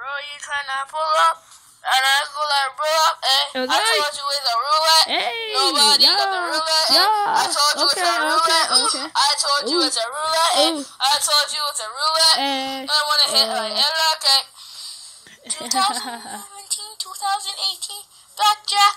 bro, you trying to pull up? And I go like, roll up, I told you it's a roulette. Nobody got the roulette, I told you it's a roulette. I told you it's a roulette, I told you it's a roulette. I want to hit like, okay. 2017, 2018, blackjack.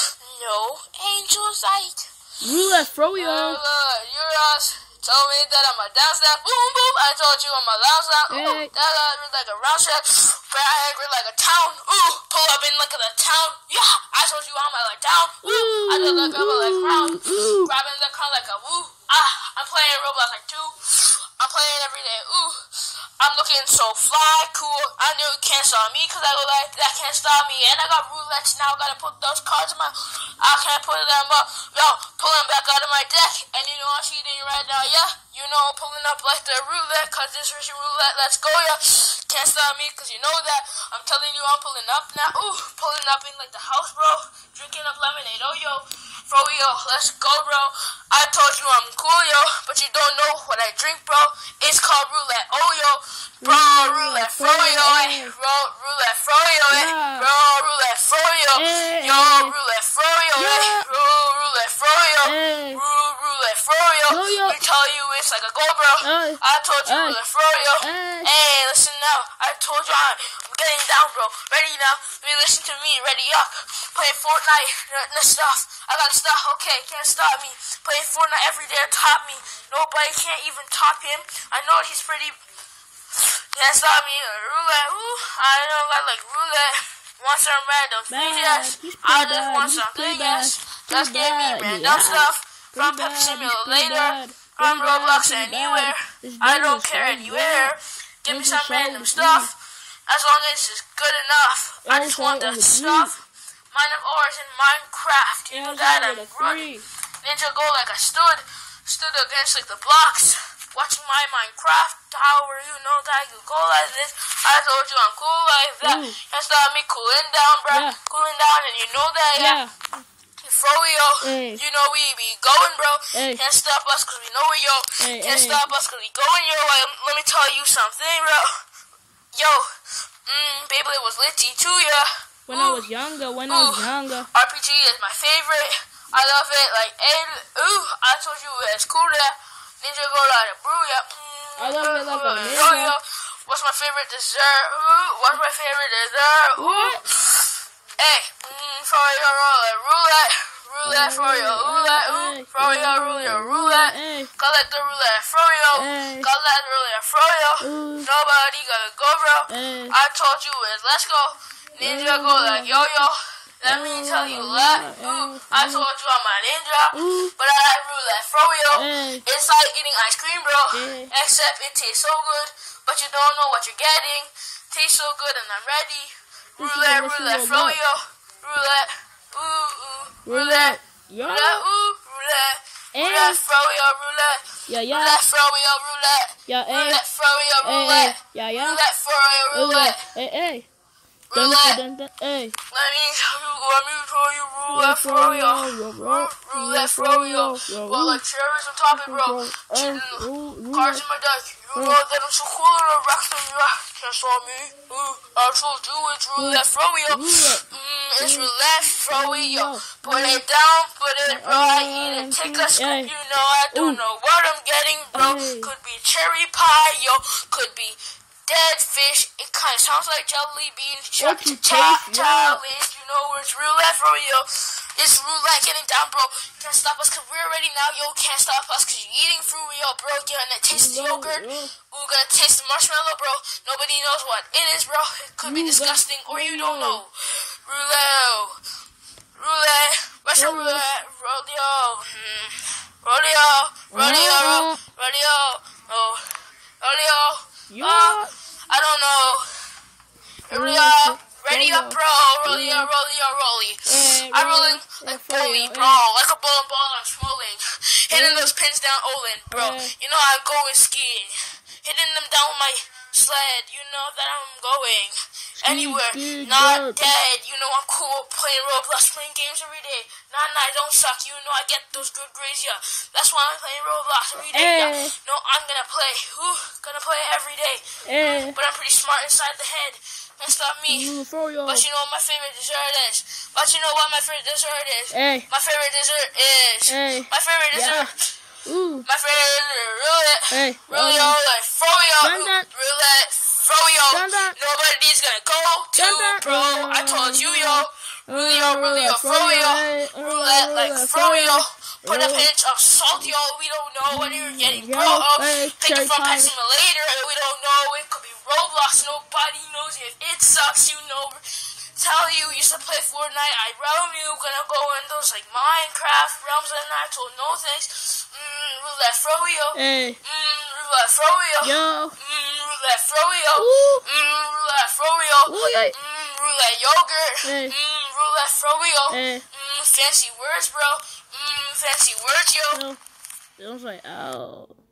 No angel sight. Roulette Froyo. Euros. Told me that I'm a down step. Boom, boom. I told you I'm a loud step. Ooh, that like a round step. Brag like a town. Ooh, pull up in like a town. Yeah, I told you I'm like down. Ooh, I just like I'm like round. Grabbing the crown like a woo. I'm playing Roblox like 2. I'm playing every day. Ooh, I'm looking so fly, cool. I knew you can't stop me because I go like that can't stop me. And I got roulettes now. Gotta put those cards in my. I can't put them up. Yo, pulling back out of my deck. And you know I'm cheating right now. Yeah, you know I'm pulling up like the roulette. Cause this is roulette. Let's go, yeah. Can't stop me because you know that. I'm telling you I'm pulling up now. Ooh, pulling up in like the house, bro. Drinking up lemonade. Oh, yo. Froyo, let's go, bro. I told you I'm cool, yo, but you don't know what I drink, bro. It's called roulette. Oh, yo, bro, roulette froyo, roulette froyo, bro, roulette froyo, yo, roulette froyo, bro, roulette froyo, roulette froyo. We tell you it's like a go, bro. I told you roulette froyo. Hey, listen now. I told you I'm getting down, bro. Ready now? Listen to me. Ready up. Playing Fortnite. Stuff. I got stuff. Okay, can't stop me. Playing Fortnite every day. Top me. Nobody can't even top him. I know he's pretty. Can't stop me. Roulette. Ooh, I don't like roulette. Want some random things? Yes. I just want something. Yes. Just give me random stuff. From Pepsi Simulator. From Roblox anywhere. I don't care anywhere. Give me some random stuff. As long as it's good enough. I just want the stuff. Mine of ours in Minecraft. You know that I'm good. Ninja go like I stood against like the blocks. Watching my Minecraft tower. You know that you go like this. I told you I'm cool like that. Can't stop me cooling down, bro. Cooling down, and you know that, yeah. Froyo, you know we be going, bro. Can't stop us cause we know we yo. Can't stop us cause we going, yo. Let me tell you something, bro. Yo, Beyblade was litty too, yeah. When I was younger, RPG is my favorite. I love it, like, I told you it's cool that Ninja go like a brew, yeah. I love it like a ninja. What's my favorite dessert? What's my favorite dessert? What? Hey, Froyo, roulette, Froyo, roulette, Froyo, roulette. Collect the roulette, Froyo. Collect roulette, Froyo. Nobody gotta go, bro. I told you it's let's go. Ninja go like yo-yo. Let me tell you that. I told you I'm a ninja, but I like roulette froyo. It's like eating ice cream, bro. Except it tastes so good, but you don't know what you're getting. Tastes so good and I'm ready. Roulette froyo. Roulette. Roulette. Roulette froyo, roulette. Roulette froyo, roulette. Roulette froyo, roulette. Roulette froyo, roulette. Roulette. Let me tell you, roulette froyo. Roulette froyo. Well, like cherries on top of it, bro. Cards in my deck. You know that I'm so cool and I'm rocking you. Can't stop me. I told you it's roulette froyo. It's roulette froyo. Put it down, put it right, eat it, take a scoop. You know I don't know what I'm getting, bro. Could be cherry pie, yo. Could be dead fish. It kind of sounds like jelly beans. Challenge. You know it's roulette for you. It's roulette getting down, bro. Can't stop us cause we're ready now, yo. Can't stop us cause you're eating fruit, yo, bro. Gonna taste the yogurt. Gonna taste the marshmallow, bro. Nobody knows what it is, bro. It could be disgusting or you don't know. Roulette. Russian roulette. Rodeo. I don't know. Ready up, bro. Rolly. I'm rolling like bully, bro. Like a bowling ball, I'm swollen. Hitting those pins down, Olin, bro. You know I'm going skiing. Hitting them down with my sled. You know that I'm going anywhere. Not dead. You know I'm cool. Playing Roblox, playing games every day. Nah, I don't suck. You know I get those good grades, yeah. That's why I'm playing Roblox every day, yeah. No, I'm gonna play. Gonna play every day. But I'm pretty smart inside the head. can't stop me. Roulette Froyo. But you know what my favorite dessert is? But you know what my favorite dessert is? Hey. My favorite dessert is. Hey. My favorite dessert. Yeah. Ooh. My favorite dessert. Roulette. Hey. Roulette Froyo. Dun, dun. Roulette Froyo. Dun, dun. Nobody's gonna go to, Dun, dun. bro. I told you, yo. Roulette Froyo. Roulette like Froyo. Put a pinch of salt, yo. We don't know what you're getting, bro. Pick it from Pet Simulator. We don't know. It could be Roblox. Nobody knows if it sucks. You know. Tell you used to play Fortnite. I realm you. Gonna go in those like Minecraft realms and I told no thanks. Roulette Froyo. Hey. Roulette Froyo. Yo. Roulette Froyo. Roulette Froyo. Roulette yogurt. Hey. Roulette Froyo. Hey. Fancy words, bro. Fancy words, yo. It was like, oh.